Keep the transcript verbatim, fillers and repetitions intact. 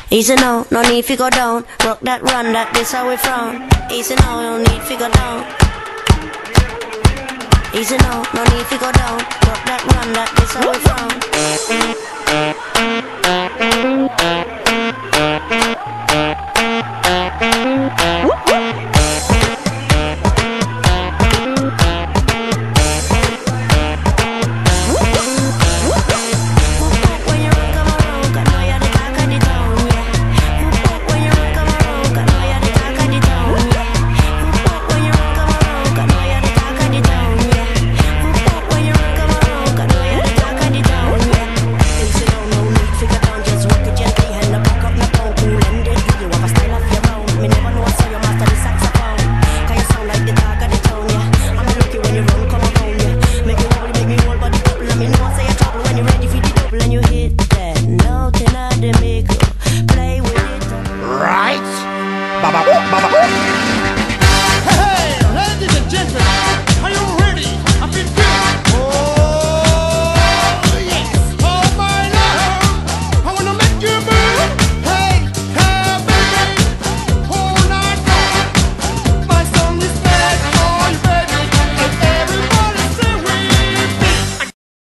Easy now, no need to go down. Rock that run, that this how we frown. Easy now, no need to go down. Easy now, no need to go down. Rock that run, that this how we frown.